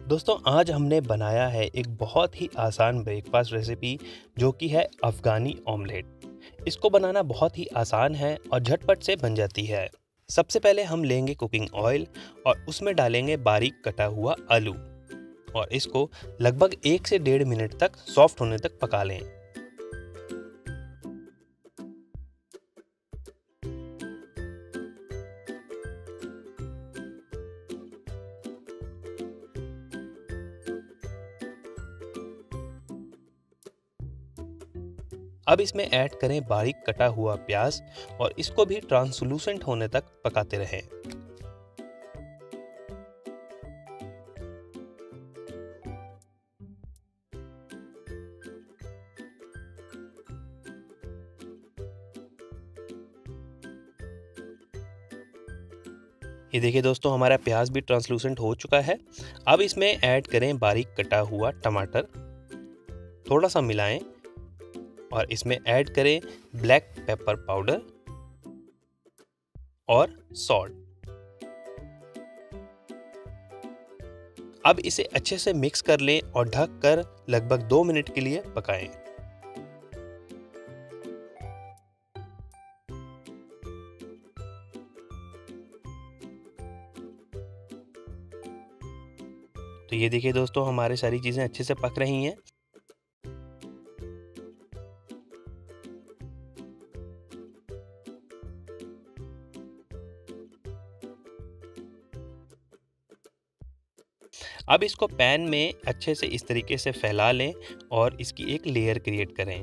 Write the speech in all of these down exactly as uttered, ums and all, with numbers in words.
दोस्तों आज हमने बनाया है एक बहुत ही आसान ब्रेकफास्ट रेसिपी जो कि है अफ़गानी ऑमलेट। इसको बनाना बहुत ही आसान है और झटपट से बन जाती है। सबसे पहले हम लेंगे कुकिंग ऑयल और उसमें डालेंगे बारीक कटा हुआ आलू और इसको लगभग एक से डेढ़ मिनट तक सॉफ्ट होने तक पका लें। अब इसमें ऐड करें बारीक कटा हुआ प्याज और इसको भी ट्रांसलूसेंट होने तक पकाते रहें। ये देखिए दोस्तों, हमारा प्याज भी ट्रांसलूसेंट हो चुका है। अब इसमें ऐड करें बारीक कटा हुआ टमाटर, थोड़ा सा मिलाएं और इसमें ऐड करें ब्लैक पेपर पाउडर और सॉल्ट। अब इसे अच्छे से मिक्स कर लें और ढक कर लगभग दो मिनट के लिए पकाएं। तो ये देखिए दोस्तों, हमारी सारी चीज़ें अच्छे से पक रही हैं। अब इसको पैन में अच्छे से इस तरीके से फैला लें और इसकी एक लेयर क्रिएट करें।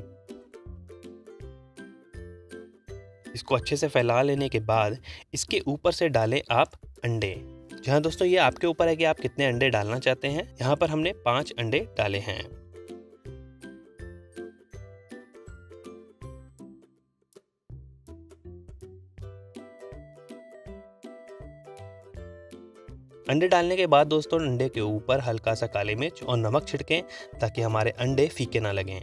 इसको अच्छे से फैला लेने के बाद इसके ऊपर से डालें आप अंडे। जहाँ दोस्तों ये आपके ऊपर है कि आप कितने अंडे डालना चाहते हैं। यहाँ पर हमने पांच अंडे डाले हैं। अंडे डालने के बाद दोस्तों अंडे के ऊपर हल्का सा काली मिर्च और नमक छिड़कें ताकि हमारे अंडे फीके ना लगें।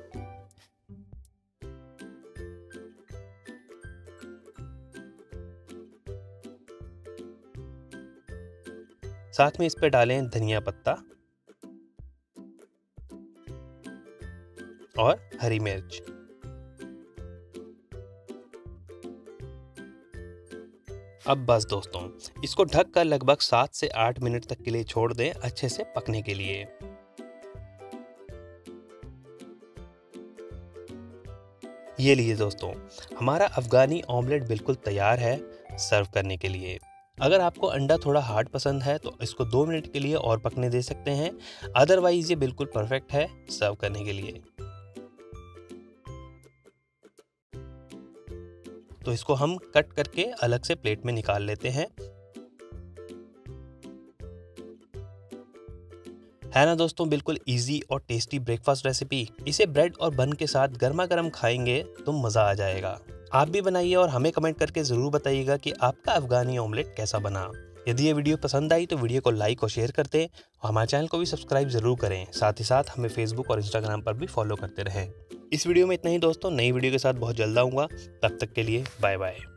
साथ में इस पे डालें धनिया पत्ता और हरी मिर्च। अब बस दोस्तों, इसको ढक कर लगभग सात से आठ मिनट तक के लिए छोड़ दें अच्छे से पकने के लिए। ये लीजिए दोस्तों, हमारा अफ़गानी ऑमलेट बिल्कुल तैयार है सर्व करने के लिए। अगर आपको अंडा थोड़ा हार्ड पसंद है तो इसको दो मिनट के लिए और पकने दे सकते हैं, अदरवाइज ये बिल्कुल परफेक्ट है सर्व करने के लिए। तो इसको हम कट करके अलग से प्लेट में निकाल लेते हैं। है ना दोस्तों, बिल्कुल इजी और टेस्टी ब्रेकफास्ट रेसिपी। इसे ब्रेड और बन के साथ गर्मा गर्म खाएंगे तो मज़ा आ जाएगा। आप भी बनाइए और हमें कमेंट करके ज़रूर बताइएगा कि आपका अफ़गानी ऑमलेट कैसा बना। यदि ये वीडियो पसंद आई तो वीडियो को लाइक और शेयर कर दें और हमारे चैनल को भी सब्सक्राइब ज़रूर करें। साथ ही साथ हमें फेसबुक और इंस्टाग्राम पर भी फॉलो करते रहें। इस वीडियो में इतना ही दोस्तों, नई वीडियो के साथ बहुत जल्द आऊँगा। तब तक के लिए बाय बाय।